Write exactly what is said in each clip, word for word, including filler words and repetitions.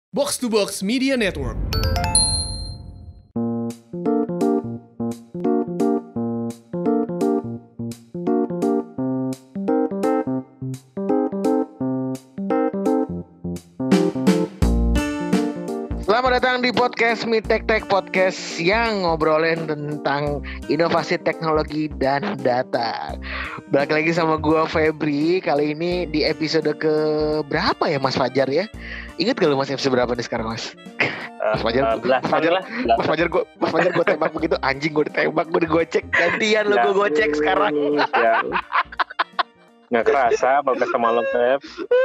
Box to Box Media Network. Selamat datang di podcast Mitek Tech Podcast yang ngobrolin tentang inovasi teknologi dan data. Balik lagi sama gua Febri. Kali ini di episode ke berapa ya Mas Fajar ya? Ingat gak lu Mas episode berapa nih sekarang Mas? Mas Fajar, uh, Mas Fajar lah. Mas Fajar gua, Mas Fajar gua tembak begitu anjing gua ditembak, gua digocek gantian lu gua gocek sekarang. Ya. Nggak kerasa podcast sama lo Feb.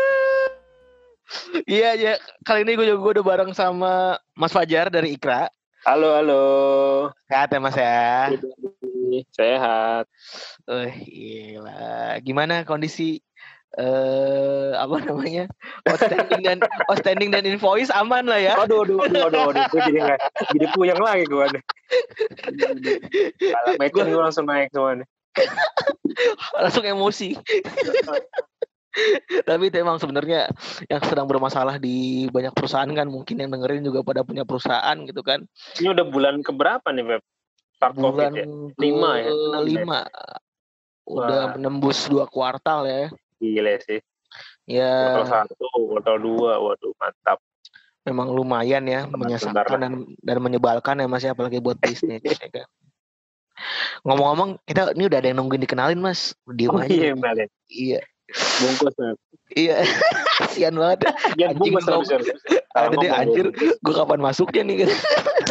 Iya ya, kali ini gue juga gua udah bareng sama Mas Fajar dari Ikra. Halo halo. Sehat ya Mas ya? Sehat. Oh gila. Gimana kondisi eh apa namanya? Outstanding dan outstanding dan invoice aman lah ya? Aduh aduh aduh aduh, aduh. Gue jadi nggak jadi puyeng lagi gue nih. Kalau matching gue langsung naik semua nih. Langsung emosi. Tapi itu emang sebenarnya yang sedang bermasalah di banyak perusahaan kan, mungkin yang dengerin juga pada punya perusahaan gitu kan. Ini udah bulan keberapa nih Feb? Start Bulan COVID ya? Lima ya? Lima. Udah Wah. menembus dua kuartal ya. Gila sih. Ya. Kuartal satu, kuartal dua, waduh mantap. Memang lumayan ya, menyesalkan dan, dan menyebalkan ya Mas ya, apalagi buat bisnis ya kan. Ngomong-ngomong, kita ini udah ada yang nungguin dikenalin Mas. Diem Oh, aja. iya balik. Iya. Bungkus Feb. Iya. Sian banget. Ya Anjing bungkus ngomong. harus. Ada deh anjir, gue kapan masuknya nih gitu.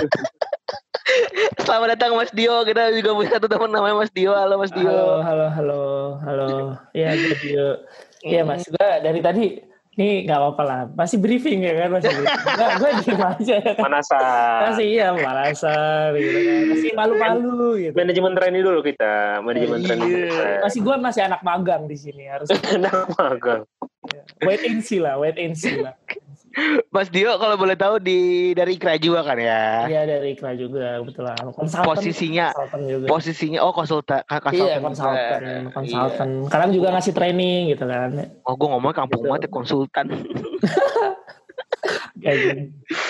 Selamat datang Mas Dio. Kita juga punya satu teman namanya Mas Dio. Halo Mas Dio. Halo, halo, halo, halo. Iya, gue Dio. Iya Mas, gue dari tadi nih nggak apa-apa lah. Masih briefing ya kan, masih briefing. Nggak, gue diem aja. Manasan. Masih iya, manasan gitu kan. Masih malu-malu gitu. Manajemen training dulu kita, manajemen Iya. training. Masih gue masih anak magang di sini harus. Anak magang. Wait and see lah, wait and see lah. Mas Dio kalau boleh tahu di dari Ikra juga kan ya? Iya dari Ikra juga kebetulan. Konsultan, Posisinya, konsultan juga. posisinya oh konsultan, konsultan. Iya konsultan, konsultan. Kadang juga ngasih training gitu kan. Oh gue ngomong kampung Gitu. banget ya, konsultan. Kayak gini.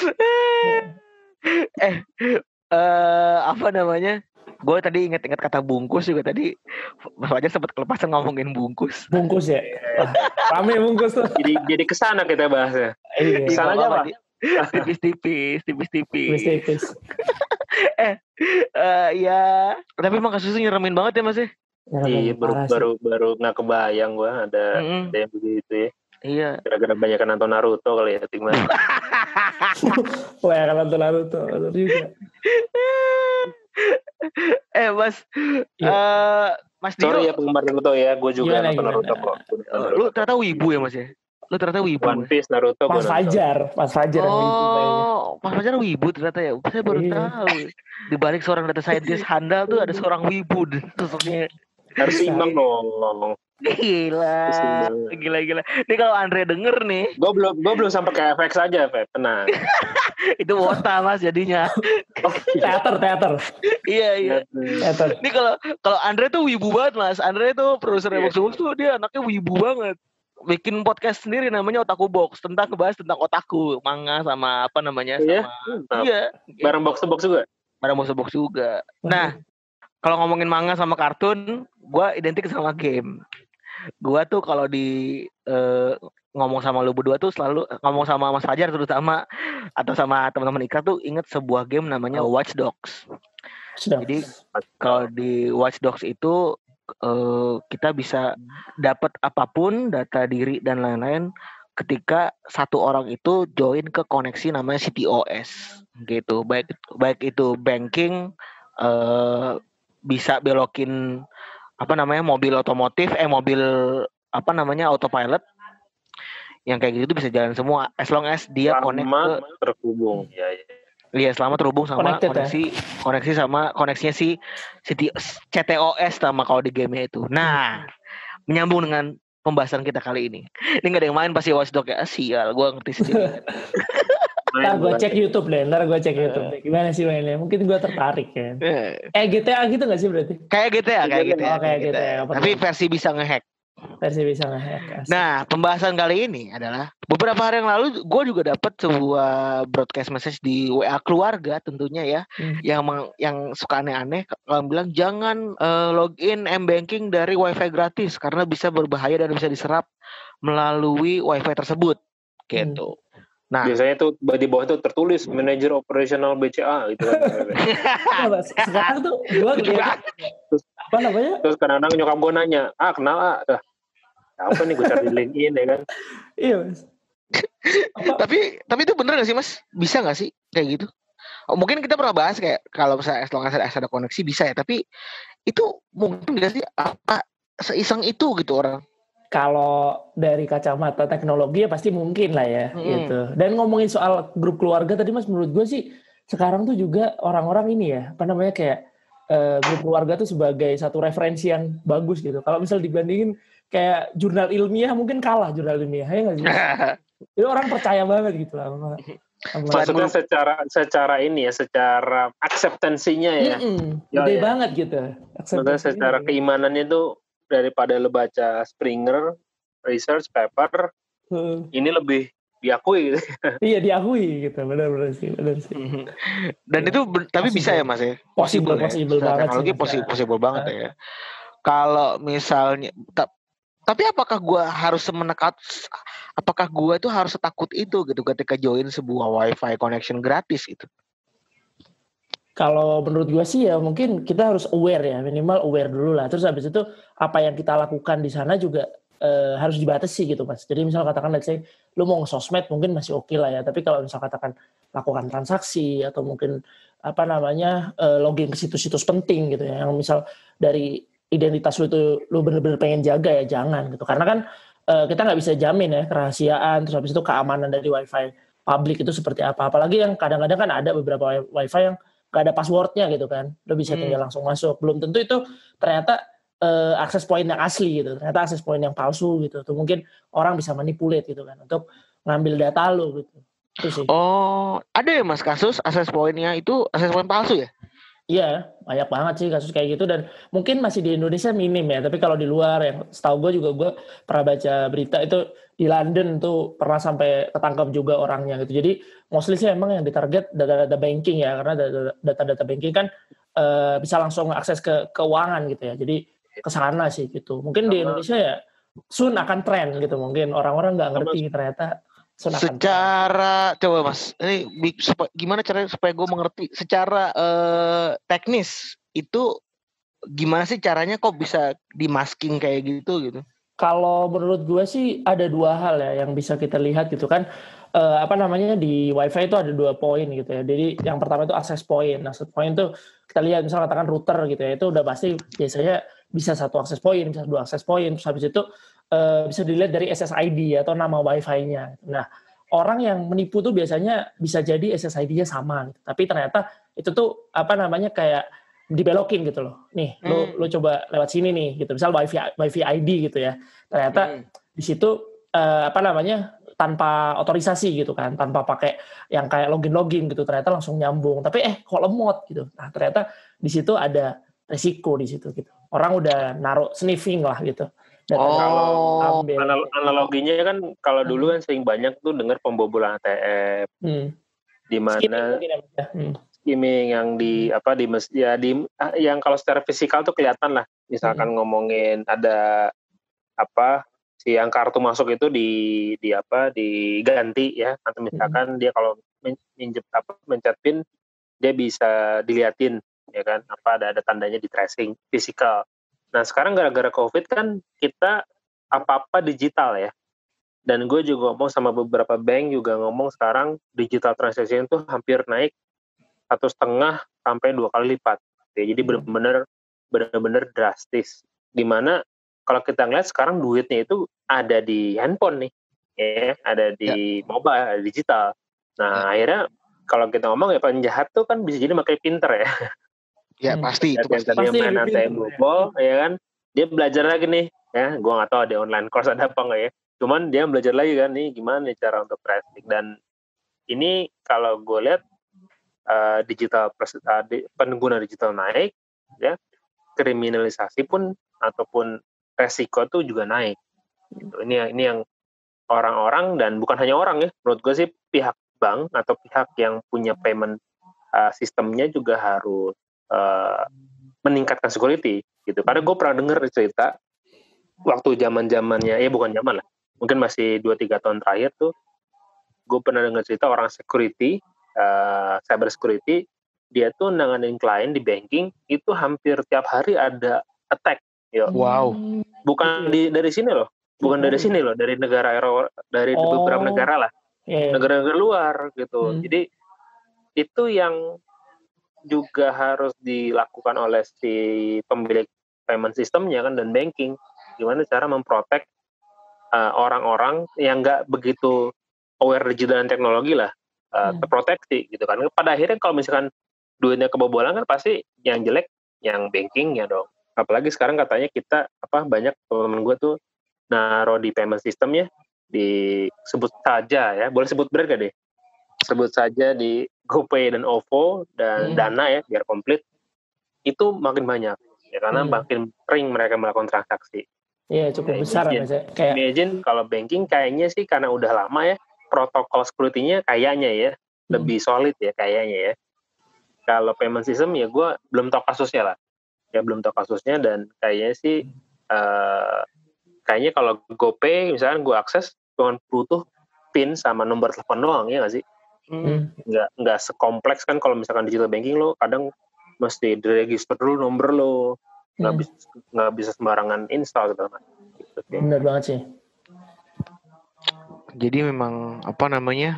eh, eh apa namanya? Gue tadi inget-inget kata bungkus juga tadi. Mas Fajar sempat kelepasan ngomongin bungkus. Bungkus ya. Wah, rame bungkus tuh. Jadi jadi kesana kita bahasnya. Iya. Kesana aja Pak. Tipis-tipis, tipis-tipis. Tipis-tipis. eh, uh, ya. Tapi emang kasusnya nyeremin banget ya Mas ya? Iya baru baru baru nggak kebayang gue ada Mm-hmm. ada yang begitu ya. Iya. Gara-gara banyak nonton Naruto kali ya tinggal. Wah ya kan Naruto juga. eh Mas, Iya. uh, Mas Dio. Sorry ya penggemar Naruto ya, gue juga Gimana, nonton gimana? Naruto kok. Uh, lu ternyata wibu ya Mas ya? Lu ternyata wibu. One Piece Naruto. Pas Fajar, pas Fajar yang itu kayaknya. Oh, Mas Fajar wibu ternyata ya. Saya baru Iya. tahu. Di balik seorang data scientist handal tuh ada seorang wibu sosoknya. Harus imbang dong. Gila, gila, gila. Ini kalau Andre denger nih, Gue belum gue belum sampai ke F X aja, Feb. Tenang. itu wota Mas jadinya. Teater, teater, Iya, iya. teater. Ini kalau kalau Andre tuh wibu banget Mas. Andre tuh produser Iya. Box to Box tuh dia anaknya wibu banget. Bikin podcast sendiri namanya Otaku Box tentang ngebahas tentang otaku, manga sama apa namanya Iya? sama iya, Bareng box to box juga. barang Box to Box juga. Nah, kalau ngomongin manga sama kartun, gue identik sama game. Gue tuh kalau di eh, ngomong sama lu berdua tuh selalu ngomong sama Mas Fajar terutama atau sama teman-teman Ikra tuh inget sebuah game namanya Watch Dogs. Sudah. Jadi kalau di Watch Dogs itu eh, kita bisa dapat apapun data diri dan lain-lain ketika satu orang itu join ke koneksi namanya C T O S gitu. Baik baik itu banking eh, bisa belokin apa namanya mobil otomotif eh mobil apa namanya autopilot yang kayak gitu bisa jalan semua as long as dia connect ke terhubung ya, ya. Iya selama terhubung sama Connected, koneksi ya? koneksi sama koneksinya si C T O S sama kalau di game itu. Nah menyambung dengan pembahasan kita kali ini. Ini nggak ada yang main pasti Watch Dogs ya. Sial, gue ngerti sendiri. Ntar gue cek YouTube deh, ntar gue cek YouTube deh. Gimana sih mainnya? Mungkin gue tertarik kan. Eh G T A gitu gak sih berarti? Kayak G T A, kayak G T A. Oh, kayak G T A. Tapi versi bisa ngehack. versi bisa ngehack. Asik. Nah, pembahasan kali ini adalah beberapa hari yang lalu gue juga dapat sebuah broadcast message di W A keluarga tentunya ya, Hmm. yang meng- yang suka aneh-aneh kalau bilang jangan eh, login m-banking dari wifi gratis karena bisa berbahaya dan bisa diserap melalui wifi tersebut gitu. Nah, Biasanya tuh di bawah tuh tertulis manajer operasional B C A gitu kan. Nah, Mas, sekarang tuh gue ngeliat apa namanya? Terus kadang-kadang nyokap gue nanya, ah kenal ah, dah. Apa nih gue cari di LinkedIn ya kan? Iya Mas. Apa? tapi tapi itu bener gak sih Mas? Bisa gak sih kayak gitu? Oh, mungkin kita pernah bahas kayak kalau misalnya as long as ada, as ada koneksi bisa ya, tapi itu mungkin gak sih apa seiseng itu gitu orang? Kalau dari kacamata teknologi ya pasti mungkin lah ya Hmm. gitu. Dan ngomongin soal grup keluarga tadi Mas, menurut gue sih sekarang tuh juga orang-orang ini ya apa namanya kayak eh, grup keluarga tuh sebagai satu referensi yang bagus gitu. Kalau misal dibandingin kayak jurnal ilmiah mungkin kalah jurnal ilmiah ya nggak sih? Itu orang percaya banget gitu lah. Sama, sama. Maksudnya secara secara ini ya, secara akseptansinya ya. Mm-mm, Ya, gede ya. banget gitu. Maksudnya secara keimanannya tuh daripada lo baca Springer research paper, Uh, ini lebih diakui gitu. iya diakui gitu, benar-benar sih, benar sih. Dan Ya, itu ber- tapi possible. bisa ya Mas ya? Possible, ya? possible Secara banget teknologi sih, Mas. possible, possible banget ya. Kalau misalnya ta- tapi apakah gua harus semenekat apakah gua itu harus setakut itu gitu ketika join sebuah wifi connection gratis gitu? Kalau menurut gue sih ya mungkin kita harus aware ya, minimal aware dulu lah. Terus habis itu apa yang kita lakukan di sana juga eh, harus dibatasi gitu Mas. Jadi misal katakan let's say lu mau nge-sosmed mungkin masih oke okay lah ya. Tapi kalau misal katakan lakukan transaksi atau mungkin apa namanya eh, login ke situs-situs penting gitu ya. Yang misal dari identitas lu itu lu bener-bener pengen jaga ya jangan gitu. Karena kan eh, kita nggak bisa jamin ya kerahasiaan. Terus habis itu keamanan dari wifi publik itu seperti apa. Apalagi yang kadang-kadang kan ada beberapa wifi yang gak ada passwordnya gitu kan, lo bisa tinggal langsung masuk. Belum tentu itu ternyata uh, akses point yang asli gitu, ternyata akses point yang palsu gitu. Atau mungkin orang bisa manipulate gitu kan untuk ngambil data lo gitu. Itu sih. Oh, ada ya Mas kasus akses poinnya itu akses point palsu ya? Iya, banyak banget sih kasus kayak gitu dan mungkin masih di Indonesia minim ya. Tapi kalau di luar yang setahu gue juga gue pernah baca berita itu di London tuh pernah sampai ketangkap juga orangnya gitu. Jadi mostly sih emang yang ditarget data-data banking ya karena data-data banking kan uh, bisa langsung akses ke keuangan gitu ya. Jadi ke sana sih gitu. Mungkin di Indonesia ya soon akan tren gitu. Mungkin orang-orang nggak ngerti ternyata. Secara coba Mas, ini supaya, gimana caranya supaya gue mengerti secara eh, teknis itu gimana sih caranya kok bisa dimasking kayak gitu gitu? Kalau menurut gue sih ada dua hal ya yang bisa kita lihat gitu kan eh, apa namanya di wifi itu ada dua poin gitu ya. Jadi yang pertama itu access point. Access point itu kita lihat misalnya katakan router gitu ya itu udah pasti biasanya bisa satu access point, bisa dua access point. Terus habis itu Uh, bisa dilihat dari S S I D atau nama wifi-nya. Nah, orang yang menipu tuh biasanya bisa jadi S S I D-nya sama, gitu. Tapi ternyata itu tuh apa namanya kayak dibelokin gitu loh. Nih, hmm. lu lu coba lewat sini nih, gitu. Misal wifi wifi I D gitu ya. Ternyata hmm. di situ uh, apa namanya tanpa otorisasi gitu kan, tanpa pakai yang kayak login-login gitu. Ternyata langsung nyambung. Tapi eh kok lemot gitu. Nah, ternyata di situ ada resiko di situ gitu. Orang udah naruh sniffing lah gitu. Dan oh, kalau anal- analoginya kan kalau dulu kan sering banyak tuh dengar pembobolan A T M, hmm. di mana hmm. skimming yang di apa di mes, ya di yang kalau secara fisikal tuh kelihatan lah, misalkan hmm. ngomongin ada apa si yang kartu masuk itu di di apa diganti ya, atau misalkan hmm. dia kalau minjem apa mencet pin dia bisa diliatin ya kan apa ada ada tandanya di tracing fisikal. Nah sekarang gara-gara COVID kan kita apa-apa digital ya. Dan gue juga ngomong sama beberapa bank juga ngomong sekarang digital transaction itu hampir naik satu setengah sampai dua kali lipat. Ya, jadi benar-benar benar-benar drastis. Dimana kalau kita ngeliat sekarang duitnya itu ada di handphone nih, ya, ada di ya. mobile, ada digital. Nah ya. akhirnya kalau kita ngomong ya penjahat tuh kan bisa jadi makin pinter ya. Ya pasti itu pasti. Yang tadi main A T M bobol, ya. ya kan, dia belajar lagi nih, ya, gue nggak tahu ada online course ada apa nggak ya, cuman dia belajar lagi kan nih gimana nih cara untuk tracing. Dan ini kalau gue lihat uh, digital uh, pengguna digital naik, ya, kriminalisasi pun ataupun resiko tuh juga naik. Gitu. Ini yang ini yang orang-orang dan bukan hanya orang ya, menurut gue sih pihak bank atau pihak yang punya payment uh, sistemnya juga harus uh, meningkatkan security gitu. Karena gue pernah dengar cerita waktu zaman-zamannya, ya bukan zaman lah, mungkin masih dua tiga tahun terakhir tuh, gue pernah dengar cerita orang security, uh, cyber security, dia tuh nanganin klien di banking, itu hampir tiap hari ada attack. Yo. Wow. Bukan di, dari sini loh, bukan dari sini loh, dari negara dari oh. beberapa negara lah, yeah. negara-negara luar gitu. Hmm. Jadi itu yang juga harus dilakukan oleh si pemilik payment sistemnya kan dan banking. Gimana cara memprotek uh, orang-orang yang nggak begitu aware digital dan teknologi lah, uh, hmm. terproteksi gitu kan. Pada akhirnya kalau misalkan duitnya kebobolan kan pasti yang jelek yang bankingnya dong. Apalagi sekarang katanya kita apa banyak teman-teman gue tuh naruh di payment systemnya, disebut saja ya, boleh sebut brand gak deh? Sebut saja di GoPay dan OVO dan hmm. Dana ya biar komplit. Itu makin banyak ya karena hmm. makin sering mereka melakukan transaksi. Iya cukup nah, besar imagine, kayak imagine kalau banking kayaknya sih karena udah lama ya protokol security-nya kayaknya ya hmm. lebih solid ya kayaknya ya. Kalau payment system ya gue belum tahu kasusnya lah ya belum tahu kasusnya dan kayaknya sih uh, kayaknya kalau GoPay misalkan gue akses cuma butuh PIN sama nomor telepon doang ya nggak sih hmm. nggak nggak sekompleks kan kalau misalkan digital banking lo kadang mesti diregister dulu nomor lo nggak hmm. bisa nggak bisa sembarangan install gitu kan. Benar banget sih. Jadi memang apa namanya,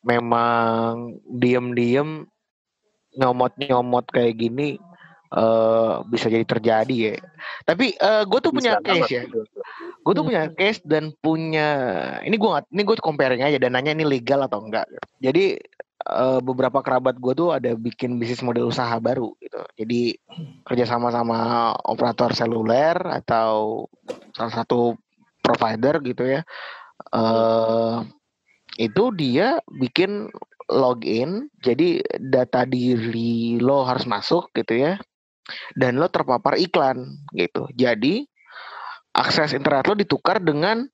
memang diem-diem nyomot-nyomot kayak gini uh, bisa jadi terjadi ya. Tapi uh, gue tuh bisa punya case ya. Gue tuh punya case dan punya ini gue ini gue comparing aja dan nanya ini legal atau enggak. Jadi uh, beberapa kerabat gue tuh ada bikin bisnis model usaha baru gitu. Jadi kerja sama-sama operator seluler atau salah satu provider gitu ya. Uh, itu dia bikin login, jadi data diri lo harus masuk gitu ya, dan lo terpapar iklan gitu. Jadi akses internet lo ditukar dengan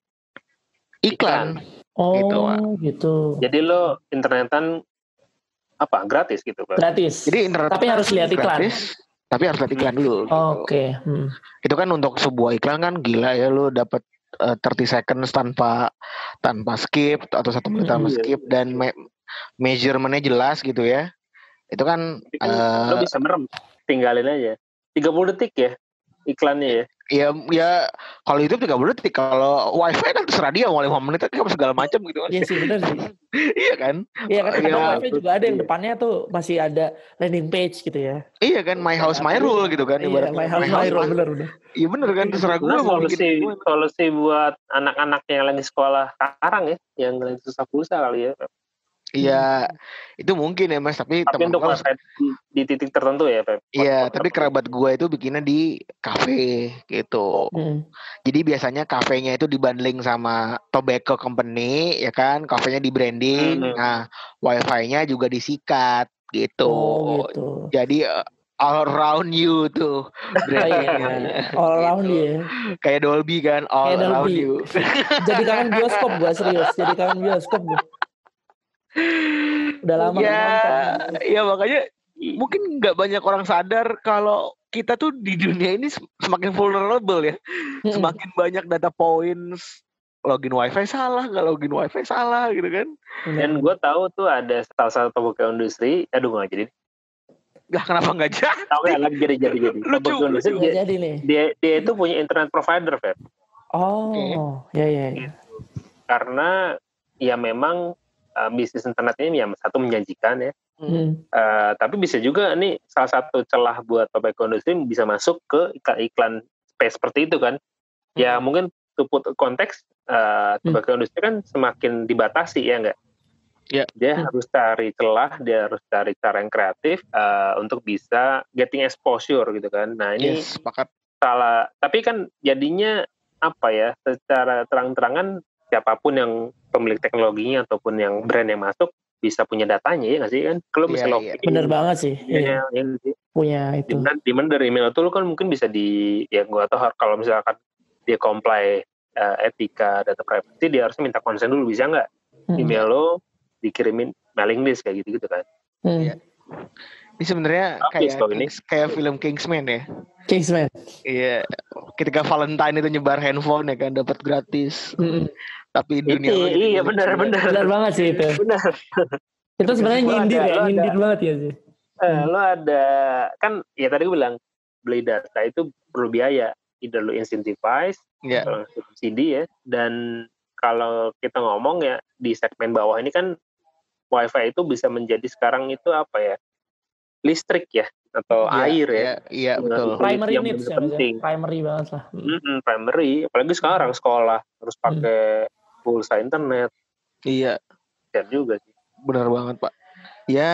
iklan. Oh gitu. gitu. Jadi lo internetan apa gratis gitu Pak? Gratis. Jadi internet tapi harus lihat iklan. Gratis, tapi harus lihat iklan dulu. Gitu. Oke. Okay. Hmm. Itu kan untuk sebuah iklan kan gila ya, lo dapet uh, tiga puluh seconds tanpa tanpa skip atau satu menit tanpa skip dan me- measurement-nya jelas gitu ya. Itu kan, kan uh, lo bisa merem, tinggalin aja. tiga puluh detik ya iklannya ya. Ya ya kalau YouTube tiga puluh detik, kalau wifi kan terserah dia mau lima menit kan segala macam gitu kan. Iya sih benar sih. Iya kan? Iya kan kadang ya, wifi juga ada yang depannya tuh masih ada landing page gitu ya. Iya kan, my house my rule gitu kan. Iya, my house my rule benar benar. Iya benar kan, terserah gue mau bikin. Solusi buat anak-anak yang lagi sekolah sekarang ya, yang lagi susah pulsa kali ya. Iya, hmm. itu mungkin ya Mas, tapi, tapi untuk harus di, di titik tertentu ya Pep. Iya, tapi kerabat gue itu bikinnya di kafe gitu. Hmm. Jadi biasanya kafenya itu dibundling sama tobacco company, ya kan? Kafenya di branding, hmm. nah wifi-nya juga disikat gitu. Oh, gitu. Jadi all around you tuh brandingnya. All around gitu. Ya. Kayak Dolby kan, all Kayak around Dolby. You. Jadi kangen bioskop gue serius, jadi kangen bioskop gue. Udah lama ya, nonton. Ya makanya mungkin nggak banyak orang sadar kalau kita tuh di dunia ini semakin vulnerable ya. Hmm. Semakin banyak data points, login wifi salah, nggak login wifi salah gitu kan. Dan gue tahu tuh ada salah satu toko industri, aduh nggak jadi. Gak kenapa nggak jadi? Tahu ya lagi jadi jadi jadi. Lucu, lucu. Dia, jadi nih. Dia dia itu punya internet provider, Feb. Oh, okay. ya ya. ya. Karena ya memang Uh, bisnis internet ini yang satu menjanjikan ya, hmm. uh, tapi bisa juga nih salah satu celah buat tobacco industry bisa masuk ke iklan-iklan space seperti itu kan. Hmm. Ya mungkin to put konteks uh, tobacco hmm. industry kan semakin dibatasi ya enggak? Yeah. Dia hmm. harus cari celah, dia harus cari cara yang kreatif uh, untuk bisa getting exposure gitu kan. Nah ini yes, sepakat. Salah, tapi kan jadinya apa ya? Secara terang-terangan siapapun yang pemilik teknologinya ataupun yang brand yang masuk bisa punya datanya ya nggak sih kan? Kalau yeah, bisa yeah. login, bener banget sih. Ya, yeah. ya, ya, punya itu. Dimana, dimana dari email itu lo kan mungkin bisa di ya gue tahu kalau misalkan dia comply uh, etika data privacy, dia harusnya minta konsen dulu, bisa nggak hmm. email lo dikirimin mailing list kayak gitu gitu kan. Hmm. Ya. Ini sebenarnya kayak Kings, kayak film Kingsman ya. Kingsman. Iya, ketika Valentine itu nyebar handphone ya kan dapat gratis. Hmm. Tapi dunia itu, iya benar-benar benar banget sih itu. Benar. Itu sebenarnya nyindir ada, ya, nyindir ada, banget ya sih. Eh, hmm. Lo ada kan ya tadi gue bilang beli data itu perlu biaya, either lo incentivize yeah. atau subsidi ya. Dan kalau kita ngomong ya di segmen bawah ini kan WiFi itu bisa menjadi sekarang itu apa ya? Listrik ya atau yeah, air ya. Iya, yeah, yeah, betul. Primary yang needs ya, penting. Primary banget lah. Hmm. Primary, apalagi sekarang sekolah harus pakai hmm. pulsa internet. Iya. Siap juga sih. Benar banget, Pak. Ya,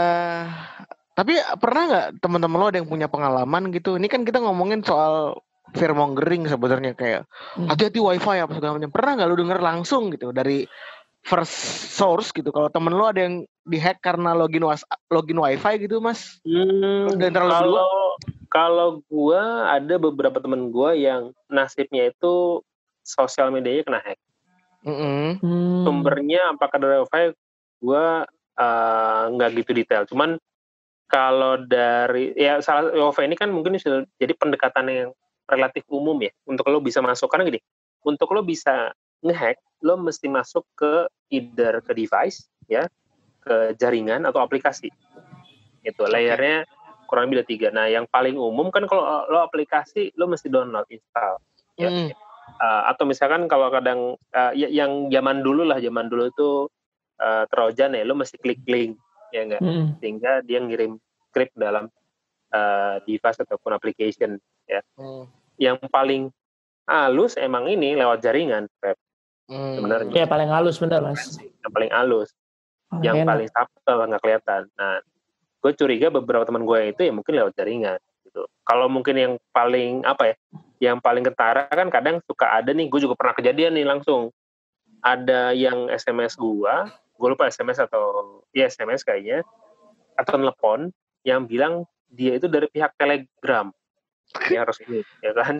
tapi pernah nggak teman-teman lo ada yang punya pengalaman gitu? Ini kan kita ngomongin soal fearmongering sebenarnya kayak hmm. hati-hati WiFi apa segala macam. Pernah nggak lo denger langsung gitu dari first source gitu? Kalau temen lo ada yang dihack karena login was login WiFi gitu, Mas? Hmm, kalau kalau gua ada beberapa temen gua yang nasibnya itu sosial medianya kena hack. Mm-hmm. Hmm. Sumbernya apakah dari WiFi? Gua nggak uh, gitu detail. Cuman kalau dari ya salah WiFi ini kan mungkin sudah jadi pendekatan yang relatif umum ya untuk lo bisa masuk. Karena gini, untuk lo bisa ngehack, lo mesti masuk ke either ke device ya, ke jaringan atau aplikasi. Itu layernya kurang lebih ada tiga. Nah, yang paling umum kan kalau lo aplikasi lo mesti download, install. Ya. Mm. Uh, atau misalkan kalau kadang uh, ya, yang zaman dulu lah, zaman dulu itu uh, Trojan ya, lo mesti klik link ya enggak, mm. sehingga dia ngirim script dalam uh, device ataupun application ya. Mm. Yang paling halus emang ini lewat jaringan, Pep. Mm. Sebenarnya. Ya paling halus benar, Mas. Yang paling halus, paling yang enak. paling subtle nggak kelihatan. Nah, gue curiga beberapa teman gue itu ya mungkin lewat jaringan. Gitu. Kalau mungkin yang paling apa ya, yang paling ketara kan kadang suka ada nih, gue juga pernah kejadian nih langsung. Ada yang S M S gue, gue lupa S M S atau ya S M S kayaknya, atau telepon yang bilang dia itu dari pihak Telegram. Ya harus ini, ya kan?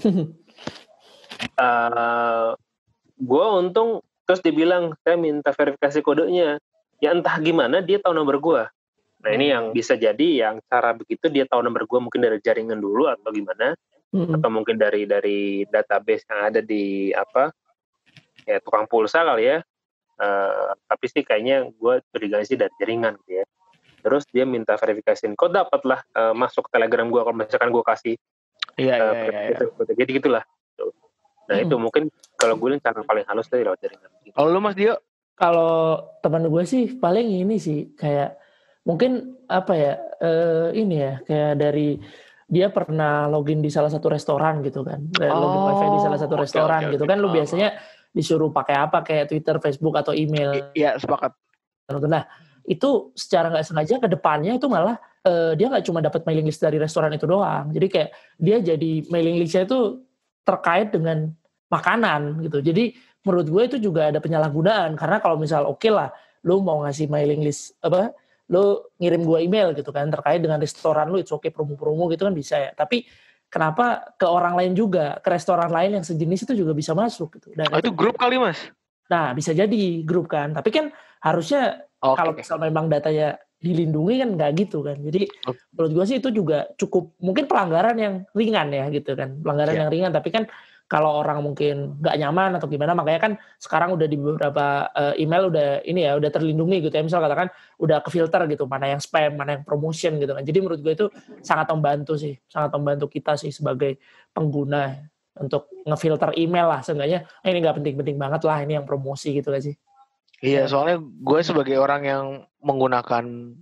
uh, gue untung terus dibilang saya minta verifikasi kodenya. Ya entah gimana dia tahu nomor gue. Nah ini yang bisa jadi yang cara begitu dia tahu nomor gue mungkin dari jaringan dulu atau gimana, mm-hmm. atau mungkin dari dari database yang ada di apa ya tukang pulsa kali ya. Uh, tapi sih kayaknya gue curiga sih dari jaringan gitu ya. Terus dia minta verifikasiin kok dapat lah uh, masuk Telegram gue kalau misalkan gue kasih. Iya uh, iya iya. Jadi gitulah. Nah hmm. itu mungkin kalau gue cara paling halus dari lewat jaringan. Kalau lu Mas Dio? Kalau teman gue sih paling ini sih kayak mungkin apa ya uh, ini ya kayak dari dia pernah login di salah satu restoran gitu kan, oh, login wifi di salah satu okay, restoran okay, gitu okay. kan, lu biasanya disuruh pakai apa kayak Twitter, Facebook atau email. Iya sepakat. Nah itu secara nggak sengaja ke depannya itu malah uh, dia nggak cuma dapat mailing list dari restoran itu doang, jadi kayak dia jadi mailing listnya itu terkait dengan makanan gitu. Jadi menurut gue itu juga ada penyalahgunaan karena kalau misal oke okay lah, lu mau ngasih mailing list apa, lu ngirim gue email gitu kan terkait dengan restoran lu, itu oke okay, promo-promo gitu kan bisa ya. Tapi kenapa ke orang lain juga, ke restoran lain yang sejenis itu juga bisa masuk gitu. Dan oh, itu grup kali Mas? Nah bisa jadi grup kan. Tapi kan harusnya okay. kalau misal memang datanya dilindungi kan nggak gitu kan. Jadi okay. menurut gue sih itu juga cukup mungkin pelanggaran yang ringan ya gitu kan. Pelanggaran yeah. yang ringan tapi kan kalau orang mungkin nggak nyaman atau gimana, makanya kan sekarang udah di beberapa uh, email udah ini ya udah terlindungi gitu ya. Misal katakan udah kefilter gitu mana yang spam, mana yang promotion gitu kan. Jadi menurut gue itu sangat membantu sih, sangat membantu kita sih sebagai pengguna untuk ngefilter email lah. Seenggaknya eh, ini nggak penting-penting banget lah, ini yang promosi gitu kan sih. Iya, soalnya gue sebagai orang yang menggunakan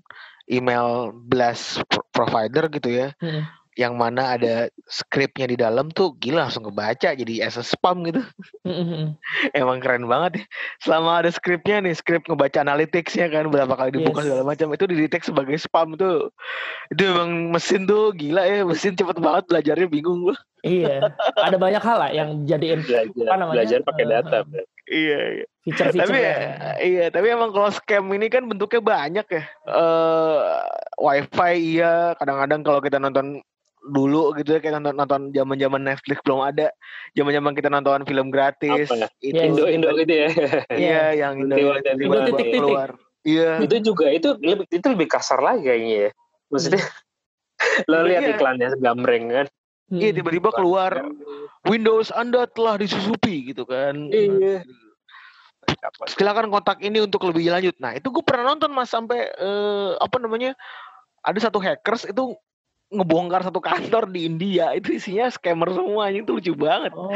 email blast provider gitu ya. Hmm. Yang mana ada skripnya di dalam tuh gila langsung kebaca jadi as a spam gitu. Mm-hmm. Emang keren banget ya. Selama ada skripnya nih, skrip ngebaca analytics-nya kan berapa kali dibuka yes. segala macam itu didetek sebagai spam tuh. Itu emang mesin tuh gila ya, mesin cepet banget belajarnya bingung gua. Iya, ada banyak hal lah yang jadiin belajar, apa namanya? Belajar pakai data. Uh, iya, iya. Feature-feature. Tapi ya, iya, tapi emang kalau scam ini kan bentuknya banyak ya. Uh, wifi iya, kadang-kadang kalau kita nonton dulu gitu ya, kayak nonton nonton zaman-zaman Netflix belum ada, zaman-zaman kita nonton film gratis. Apa ya? Itu Indo Indo gitu ya. Iya, yang Indo Indo titik-titik keluar. Iya. Itu juga itu lebih itu lebih kasar lagi kayaknya ya. Maksudnya hmm. lo lihat iya. iklannya gambreng kan. Hmm. Iya, tiba-tiba keluar Windows Anda telah disusupi gitu kan. Iya. Silakan kontak ini untuk lebih lanjut. Nah, itu gue pernah nonton Mas sampai uh, apa namanya? Ada satu hackers itu ngebongkar satu kantor di India, itu isinya scammer semuanya, itu lucu banget. Oh.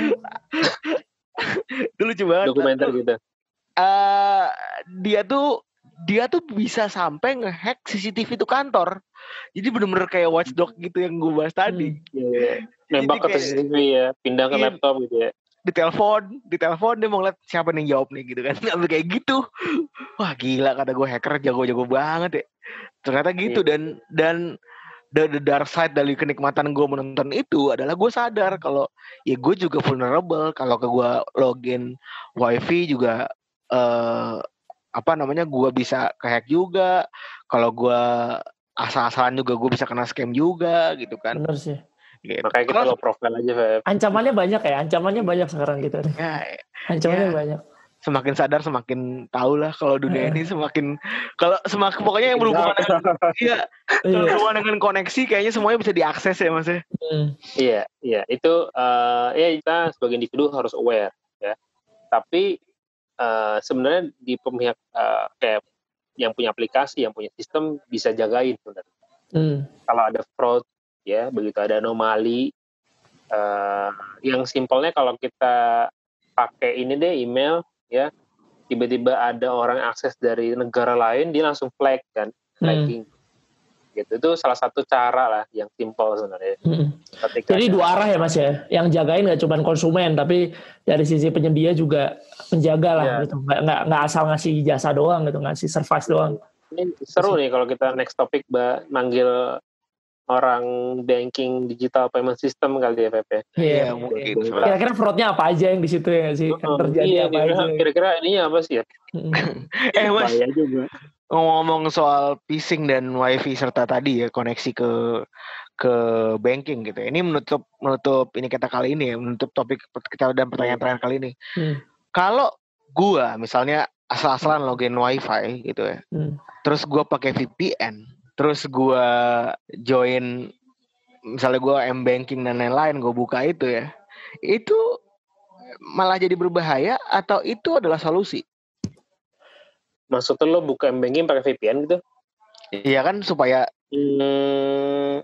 Itu lucu banget. Dokumenter gitu. Uh, dia tuh dia tuh bisa sampai ngehack C C T V itu kantor. Jadi bener-bener kayak watchdog gitu yang gue bahas tadi. Hmm. Yeah. Nembak ke C C T V ya, pindah ke iya, laptop gitu ya. Ditelepon, ditelepon dia mau ngeliat siapa nih jawab nih gitu kan. Sampai kayak gitu. Wah gila, kata gue hacker jago-jago banget ya. Ternyata gitu. Yeah. dan dan the, the dark side dari kenikmatan gue menonton itu adalah gue sadar kalau ya gue juga vulnerable kalau ke gue login wifi juga uh, apa namanya gue bisa kehack juga, kalau gue asal-asalan juga gue bisa kena scam juga gitu kan. Bener sih. Gitu. Makanya kita low profile aja, Feb. Ancamannya banyak ya, ancamannya banyak sekarang gitu. Ya, ancamannya ya. banyak. Semakin sadar semakin tahu lah kalau dunia ini semakin kalau semakin pokoknya yang berhubungan dengan iya kalau berhubungan dengan koneksi kayaknya semuanya bisa diakses ya Mas ya. Hmm. Iya iya itu uh, ya kita sebagai individu harus aware ya. Tapi uh, sebenarnya di pihak uh, kayak yang punya aplikasi yang punya sistem bisa jagain sebenarnya. Hmm. Kalau ada fraud ya begitu ada anomali uh, yang simpelnya kalau kita pakai ini deh email ya tiba-tiba ada orang akses dari negara lain dia langsung flag kan flagging hmm. gitu itu salah satu cara lah yang simpel sebenarnya hmm. Jadi dua arah ya Mas ya yang jagain nggak cuma konsumen tapi dari sisi penyedia juga menjaga lah ya. Gitu nggak nggak nggak asal ngasih jasa doang gitu ngasih service doang. Ini seru nih kalau kita next topic mbak manggil orang banking digital payment system kali ya P P. Iya mungkin. Kira-kira fraudnya apa aja yang di situ ya sih? Yang terjadi iya, apa kira-kira, aja? Kira-kira ininya apa sih ya? eh Mas, ngomong-ngomong soal phishing dan wifi serta tadi ya koneksi ke ke banking gitu. Ini menutup menutup ini kita kali ini ya, menutup topik kita dan pertanyaan terakhir kali ini. Hmm. Kalau gua misalnya asal-asalan login wifi gitu ya, hmm. terus gua pakai V P N. Terus gue join, misalnya gue M-Banking dan lain-lain, gue buka itu ya. Itu malah jadi berbahaya atau itu adalah solusi? Maksudnya lo buka M-Banking pakai V P N gitu? Iya kan supaya... Hmm,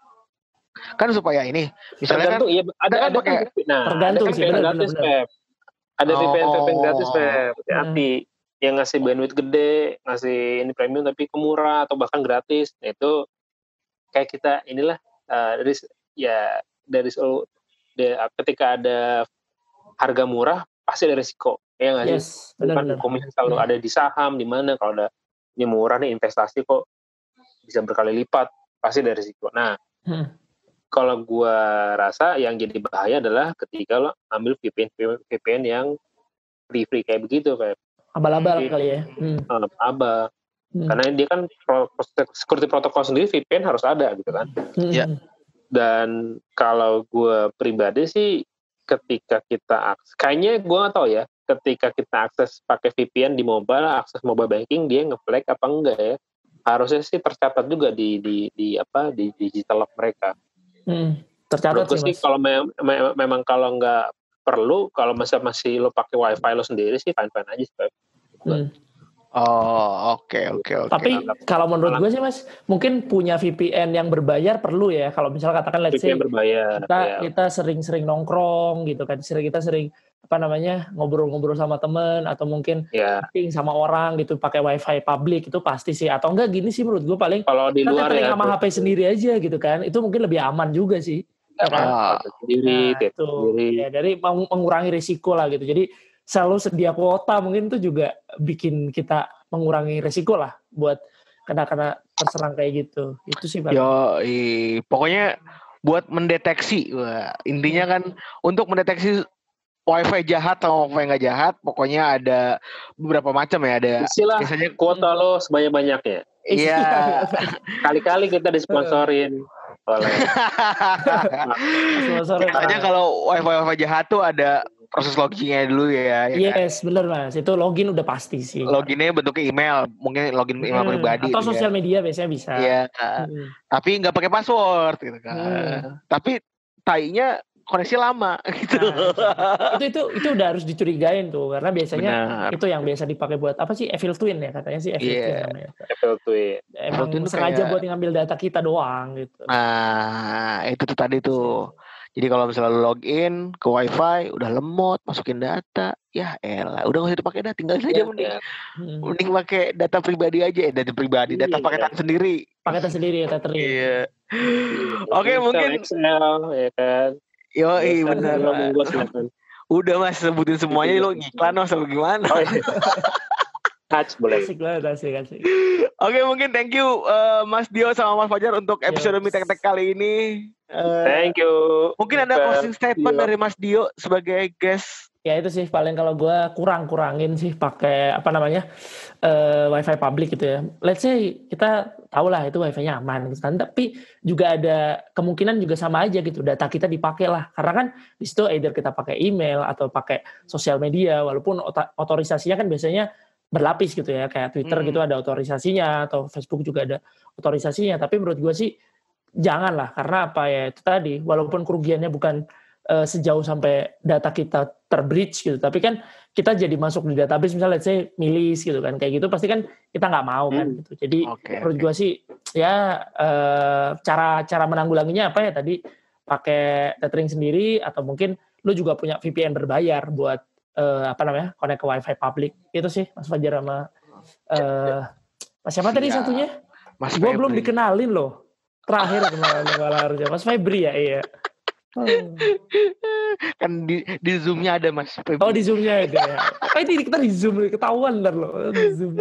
kan supaya ini. Misalnya tergantung, kan... Iya, ada, ada pakai, nah, tergantung ada sih, gratis, Pep. Ada V P N, V P N gratis, Pep. Hati-hati. Hmm. Yang ngasih bandwidth gede, ngasih ini premium tapi kemurah atau bahkan gratis, nah, itu kayak kita inilah uh, dari ya dari selalu de, ketika ada harga murah pasti ada risiko, ya nggak yes, sih? Bukan hukumnya selalu hmm. ada di saham di mana kalau ada ini murah nih investasi kok bisa berkali lipat pasti ada risiko. Nah hmm. kalau gua rasa yang jadi bahaya adalah ketika lo ambil V P N V P N yang free free kayak begitu kayak abal-abal hmm. kali ya. Hmm. Abal. Hmm. Karena dia kan pro, security protokol sendiri V P N harus ada gitu kan. Iya. Hmm. Dan kalau gue pribadi sih ketika kita akses, kayaknya gue nggak tahu ya. Ketika kita akses pakai V P N di mobile, akses mobile banking dia nge-flag apa enggak ya? Harusnya sih tercatat juga di di di apa di digital lock mereka. Hmm. Tercatat sih. sih kalau me- me- memang kalau nggak perlu, kalau masih masih lo pakai wifi lo sendiri sih fine fine aja sih. Hmm. Oh oke okay, oke okay, oke. Okay. Tapi kalau menurut gue sih Mas, mungkin punya V P N yang berbayar perlu ya. Kalau misalnya katakan let's say berbayar, kita ya. kita sering-sering nongkrong gitu kan, sering kita sering apa namanya ngobrol-ngobrol sama temen atau mungkin ya. meeting sama orang gitu pakai wifi publik itu pasti sih. Atau enggak gini sih menurut gue paling kalau di luar ya sama H P sendiri aja gitu kan, itu mungkin lebih aman juga sih. Ya, kan? ah. sendiri, nah, itu sendiri. Ya, dari mengurangi risiko lah gitu. Jadi selalu sedia kuota mungkin itu juga bikin kita mengurangi risiko lah buat kena-kena terserang kayak gitu. Itu sih Bang. Yo, i, pokoknya buat mendeteksi. Wah, intinya kan untuk mendeteksi wifi jahat atau wifi nggak jahat, pokoknya ada beberapa macam ya. Ada Isilah biasanya kuota lo sebanyak-banyaknya. Iya. Kali-kali kita disponsorin oleh. Katanya kalau wifi wifi jahat tuh ada proses loginnya dulu ya. ya yes, kan? Bener mas. Itu login udah pasti sih. Loginnya bentuknya email, mungkin login email hmm, pribadi. Atau sosial ya. Media biasanya bisa. Iya. Hmm. Tapi nggak pakai password gitu kan. Hmm. Tapi tainya koneksi lama gitu. Nah, itu itu itu udah harus dicurigain tuh karena biasanya Benar. Itu yang biasa dipakai buat apa sih evil twin ya katanya sih evil yeah. twin namanya. Evil twin. Emang twin sengaja kayak... buat ngambil data kita doang gitu. Nah, itu tuh tadi tuh. Jadi kalau misalnya lu login ke wifi udah lemot masukin data, ya elah, udah nggak usah dipakai dah, tinggal saja yeah, mending. Yeah. Hmm. Mending pakai data pribadi aja, eh, data pribadi, yeah, data paketan yeah. sendiri. Paketan sendiri ya, tethering. Iya. Oke, mungkin Excel ya kan. Yo, iya benar. Udah mas sebutin semuanya lo ngiklan mas atau gimana? Oh, iya. Touch boleh. Asik banget, asik, asik. Oke, mungkin thank you uh, Mas Dio sama Mas Fajar untuk episode yes. Mie Tek kali ini. Uh, thank you. Mungkin ada closing statement Dio. Dari Mas Dio sebagai guest. Ya itu sih paling kalau gue kurang-kurangin sih pakai apa namanya uh, wifi public gitu ya. Let's say kita tahu lah itu wifi-nya aman gitu kan, tapi juga ada kemungkinan juga sama aja gitu data kita dipakai lah. Karena kan di situ either kita pakai email atau pakai sosial media, walaupun ot- otorisasinya kan biasanya berlapis gitu ya, kayak Twitter hmm. gitu ada otorisasinya atau Facebook juga ada otorisasinya. Tapi menurut gue sih jangan lah, karena apa ya itu tadi, walaupun kerugiannya bukan Uh, sejauh sampai data kita terbreach gitu, tapi kan kita jadi masuk di database misalnya let's say milis gitu kan, kayak gitu pasti kan kita nggak mau kan hmm. gitu. Jadi okay, menurut okay. gue sih ya uh, cara cara menanggulanginya apa ya tadi, pakai tethering sendiri atau mungkin lu juga punya V P N berbayar buat uh, apa namanya connect ke wifi public. Itu sih Mas Fajar sama uh, Mas siapa tadi ya. Satunya? Mas gue belum dikenalin loh. Terakhir kenalan malah harusnya Mas Febri ya, iya. Hmm. Kan di, di Zoom-nya ada Mas Febri. Oh di Zoom-nya ada ya. Oh ini kita di Zoom, ketahuan ntar loh di Zoom.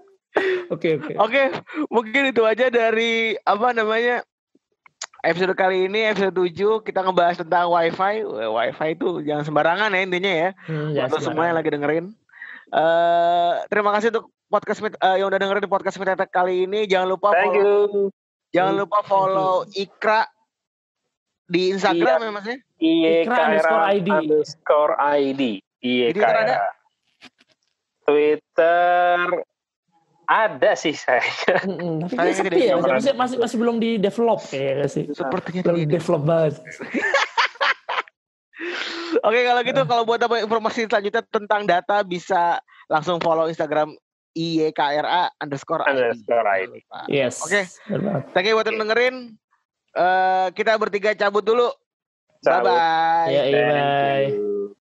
Oke oke. Oke, mungkin itu aja dari apa namanya episode kali ini, episode tujuh kita ngebahas tentang wifi. Wifi itu jangan sembarangan ya intinya ya. Hmm, untuk semua yang lagi dengerin. Uh, terima kasih untuk podcast uh, yang udah dengerin podcast Mie Tek kali ini. Jangan lupa Thank follow. You. Jangan lupa follow Ikra di Instagram iya, ya Mas ya? Ikra underscore I D. Underscore I D. Iya, Twitter ada? Twitter ada sih saya. Mm-hmm. Tapi sepi ya, masih, masih masih belum di develop kayaknya sih. Sepertinya belum di develop banget. Oke, kalau gitu uh. kalau buat apa informasi selanjutnya tentang data bisa langsung follow Instagram I Y K R A underscore underscore I D. Yes. Oke. Okay. Thank you buat yang dengerin. Uh, kita bertiga cabut dulu. Cabut. Bye bye. Ya, bye.